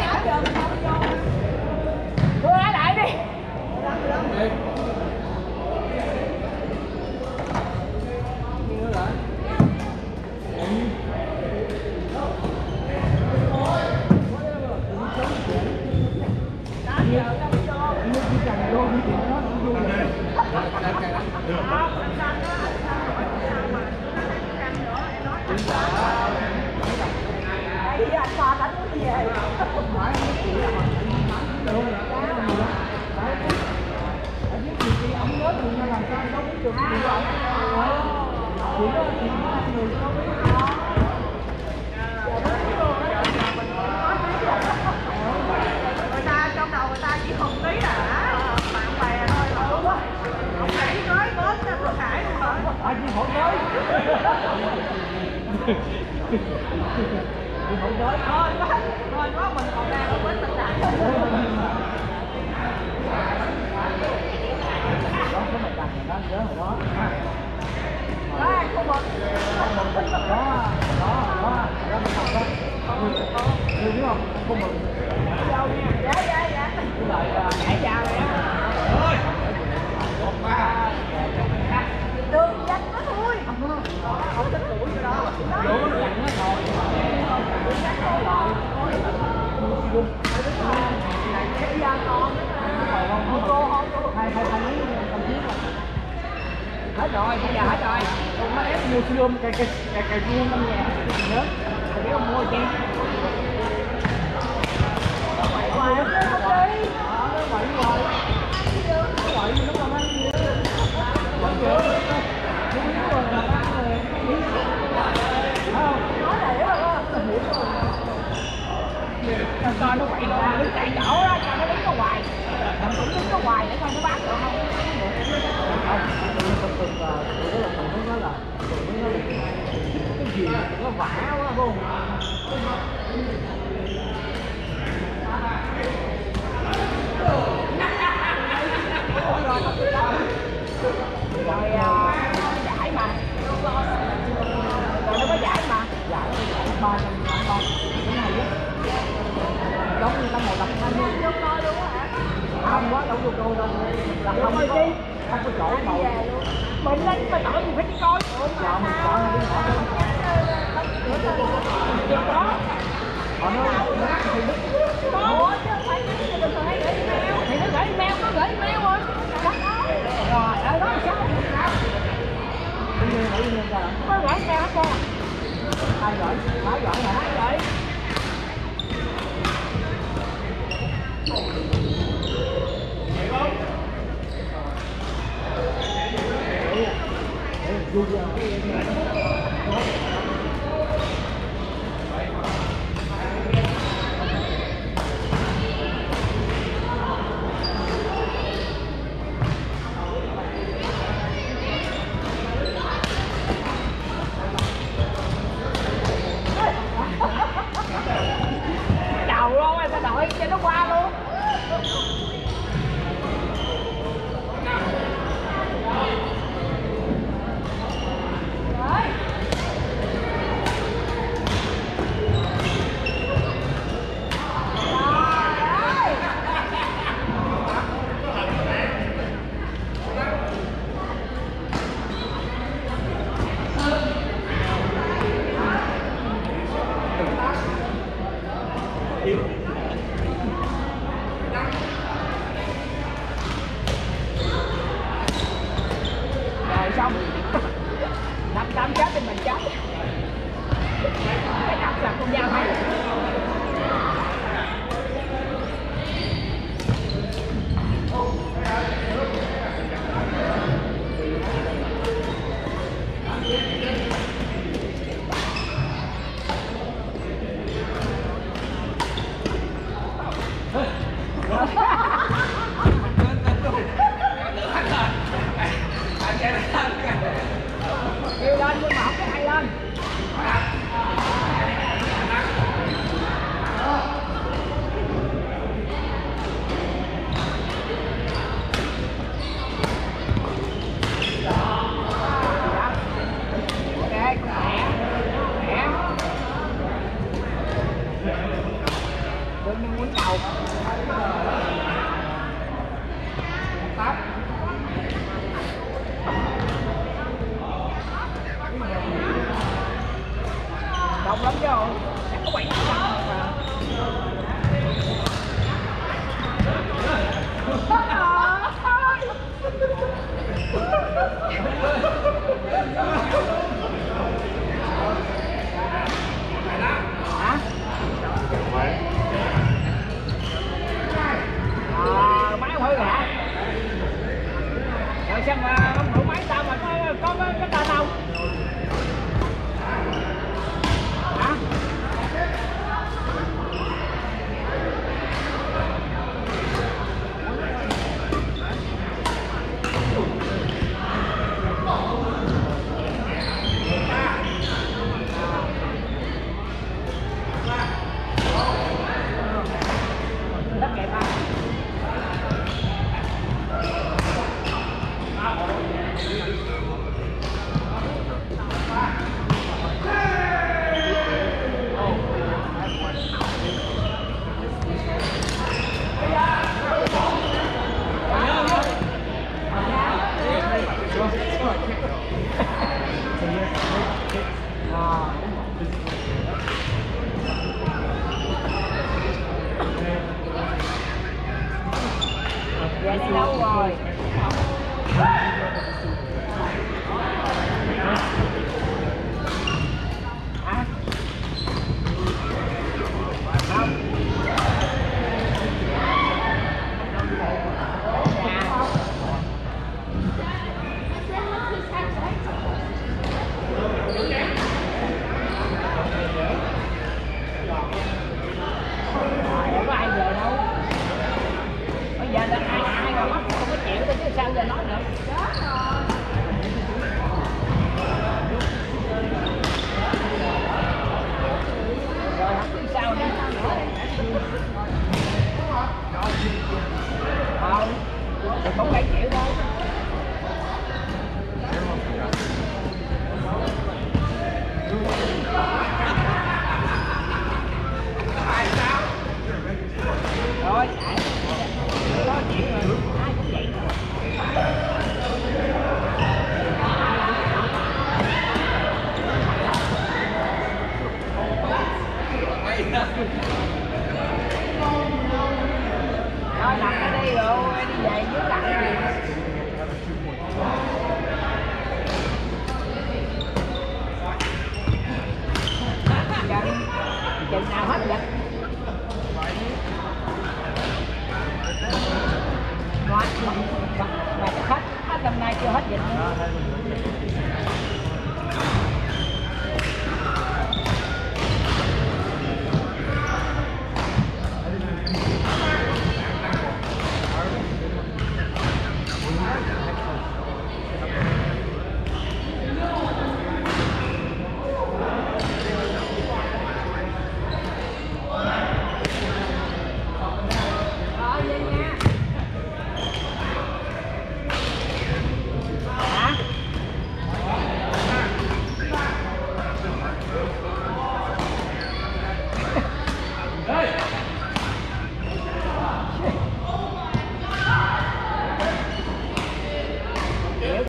Đưa lại đi. Hết rồi, bây giờ hết rồi. Con nó ép mua siêu cài vuông trong nhà nhớ. Thì biết ông mua chi? Quậy không đi. Nó quậy rồi. Nó quậy nó còn ăn gì nữa. Quậy rồi. Nói là hiểu rồi. Coi nó quậy rồi, đứng chạy chỗ đó, cho nó đứng có hoài. Thằng cũng đứng có hoài để coi nó bán được không? Cái gì nó vả quá không? Rồi giải mà. Rồi nó có giải mà. Giải 300 con. Cái này á. Giống như tao một đập thanh vô coi luôn á hả? Không quá, đâu vô coi đâu. Là không có chi. Không có chỗ ngồi. Mình lên mà tội gì phải đi coi. Dạ mình coi đi hỏi. Đó. Họ nói thì đức. Ủa chứ không phải cái bình thường hay gửi email. Thì nó gửi email, nó gửi email rồi. Rồi, ở đó sao? Có gửi email hết trơn. Ai gửi? Phải gửi hả? Ai gửi? Đầu luôn, em phải đợi cho nó qua luôn. Rồi xong 500 chết thì mình chết. Cái đập là con dao hay. Kêu lên nhưng mà không có ai lên. tự nhiên quýnh đầu táp đông lắm chứ không chắc có 7 hả? Máy không hư rồi hả? Rồi xem ông thử máy tao mà có cái tên không? Hả? Đất kẹp à? Vậy đi đâu rồi?